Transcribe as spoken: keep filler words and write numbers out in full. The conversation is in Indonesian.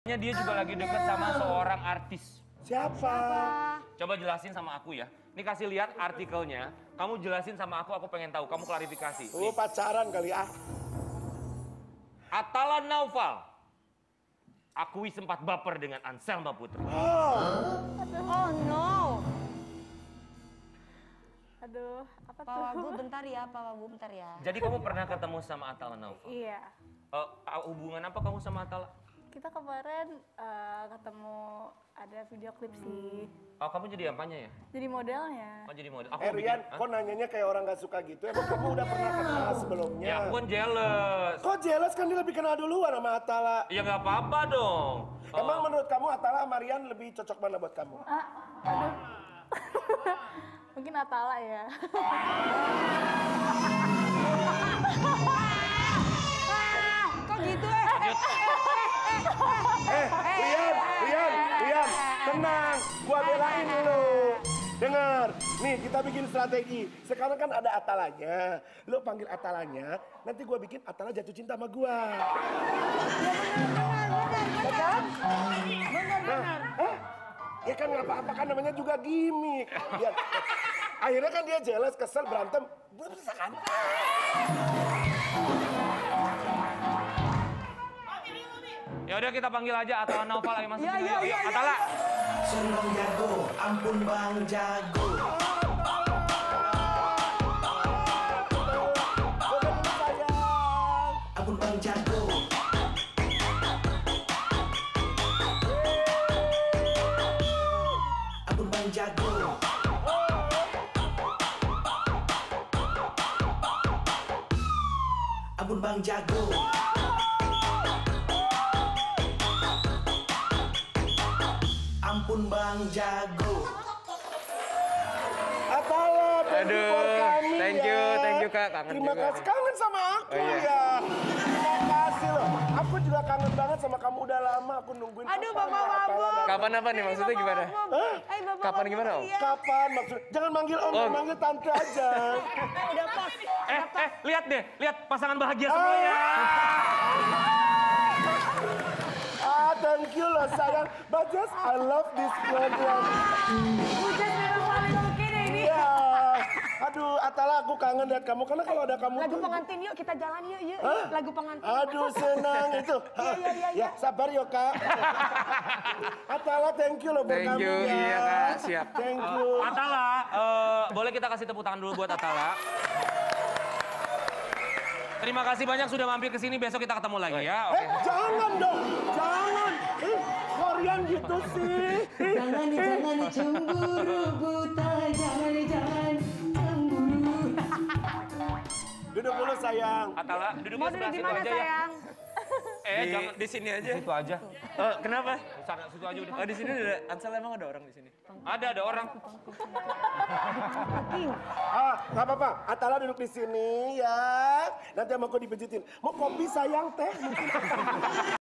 Dia juga lagi deket sama seorang artis. Siapa? Coba jelasin sama aku ya. Ini kasih lihat artikelnya. Kamu jelasin sama aku, aku pengen tahu. Kamu klarifikasi. Lu pacaran kali ah. Atala Naufal akui sempat baper dengan Anselma Putri. Oh. Oh no. Aduh, apa Pak tuh? Wagub bentar ya, Pak Wagub bentar ya. Jadi kamu pernah ketemu sama Atala Naufal? Iya. Uh, hubungan apa kamu sama Atala? Kita kemarin uh, ketemu ada video klip sih. Oh, kamu jadi apanya ya? Jadi modelnya. Oh, jadi model. Aku Eh Rian, bikin- kok nanyanya kayak orang gak suka gitu? Emang kamu udah pernah kenal sebelumnya? Ya, aku kan jealous. Kok jelas kan dia lebih kenal duluan sama Atala? Ya nggak apa-apa dong. Emang Oh. menurut kamu Atala sama Rian lebih cocok mana buat kamu? Ah, aduh. Mungkin Atala ya. Kok gitu eh? Eh, Rian, Rian, Rian, tenang, gua belain lu. Dengar, nih kita bikin strategi. Sekarang kan ada Atalanya, lu panggil Atalanya, nanti gua bikin Atala jatuh cinta sama gua. Ya kan? Nah, eh, ya kan nggak apa-apa kan namanya juga gimmick. Biar, akhirnya kan dia jealous, kesel, berantem, bisa kan? Ya udah kita panggil aja Atala Naufal, ayo masuk. Iya, sini, iya, ayo. iya, iya. Atala. Senang jago, ampun bang jago. Ampun bang jago. Ampun bang jago. Ampun bang jago. Ampun bang jago. Atala, thank you for Aduh, coming thank ya. you, thank you, Kak. Kangen Terima juga kasih, nih. kangen sama aku Oh, iya. ya. Terima kasih loh. Aku juga kangen banget sama kamu, udah lama aku nungguin. Aduh, kapan Bapak ya Atala Wagub. datang. Kapan apa nih maksudnya gimana? Hah? Eh, Bapak Kapan Wagub, gimana, Om? iya. Kapan maksud? Jangan manggil om, Oh. manggil tante aja. Udah pas. Eh, eh, lihat deh, lihat pasangan bahagia semuanya. Ah, thank you loh sayang. But just I love this program. Hujan memang paling oke deh ini. Iya. Aduh, Atala aku kangen lihat kamu karena kalau ada kamu Lagu tuh. pengantin yuk, kita jalan yuk, yuk. Hah? Lagu pengantin. Aduh senang itu. Iya, iya, iya, Ya sabar yo kak. Atala thank you loh buat Thank kamu you, ya. iya Kak, siap. Thank you. Atala, eh, boleh kita kasih tepuk tangan dulu buat Atala. Terima kasih banyak sudah mampir ke sini. Besok kita ketemu lagi ya. Oke. Eh jangan dong, jangan. Eh, Korean gitu sih. Eh, Jangan nih, jangan nih cemburu buta, jangan nih, jangan cemburu. Duduk dulu sayang. Atala, duduk Mau sebelah duduk di situ mana aja ya. sayang? Eh, jangan di sini aja. Situ aja. Oh, kenapa? Sana situ aja udah. Oh, di sini ada Ansel, emang ada orang di sini? Ada ada orang. Ah, nggak apa-apa. Atala duduk di sini ya. Nanti sama aku dipijitin. Mau kopi sayang teh? Mungkin.